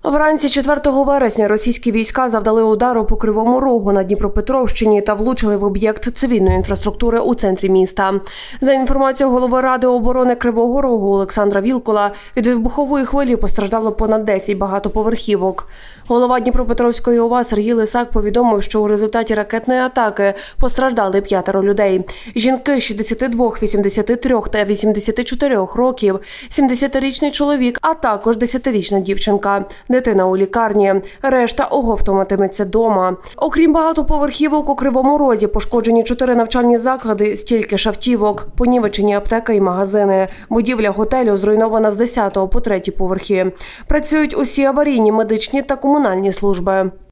Вранці 4 вересня російські війська завдали удару по Кривому Рогу на Дніпропетровщині та влучили в об'єкт цивільної інфраструктури у центрі міста. За інформацією голови Ради оборони Кривого Рогу Олександра Вілкула, від вибухової хвилі постраждало понад 10 багатоповерхівок. Голова Дніпропетровської ОВА Сергій Лисак повідомив, що у результаті ракетної атаки постраждали 5 людей. Жінки 62, 83 та 84 років, 70-річний чоловік, а також 10-річна дівчинка. Дитина у лікарні. Решта оговтуватиметься дома. Окрім багатоповерхівок, у Кривому Розі пошкоджені 4 навчальні заклади, стільки ж автівок, понівечені аптека і магазини. Будівля готелю зруйнована з 10-го по 3-й поверхи. Працюють усі аварійні, медичні та комунальні служби.